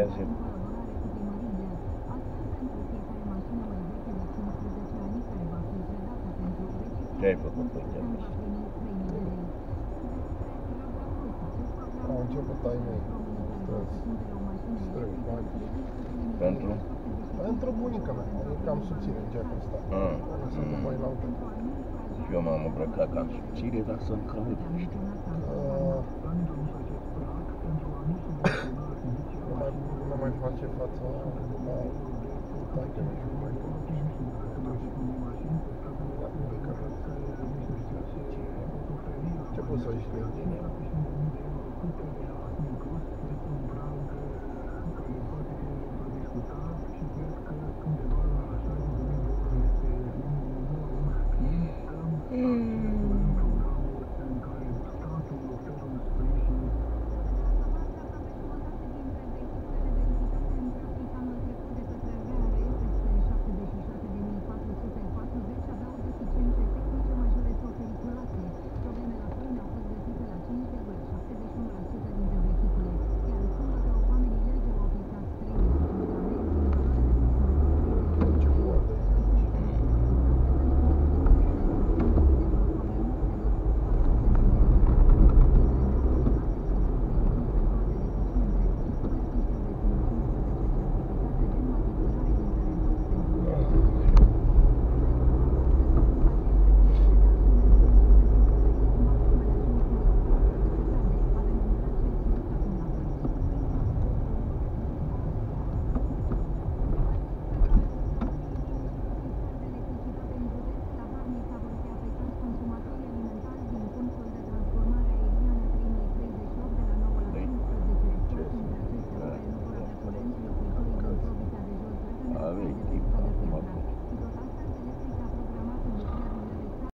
zi. Ce ai făcut weekendul ăsta? Au început ai mei strâng bani. Pentru? Pentru bunica mea, e cam subțire în geacul ăsta. Să nu mai laută. Și eu m-am îmbrăcat cam subțire, dar sunt cald, nu știu. Nu mai face față la taică mea și cu mai ce poți să ieși de tine?